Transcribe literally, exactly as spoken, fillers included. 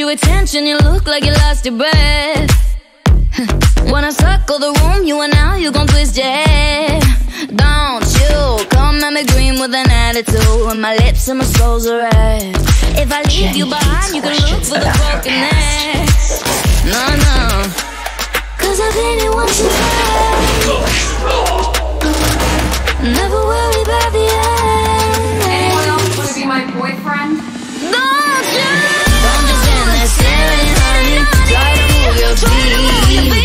you attention, you look like you lost your breath. When I circle the room, you and now you gon' twist your head. Don't you come at me green with an attitude, and my lips and my soul's a red. If I leave Jenny you behind, you can look for the broken necks. No, no, cause I've been here once before. Never worry about the end. Anyone else want to be my boyfriend? Don't you? Don't just stand there staring, honey. Try to move your feet.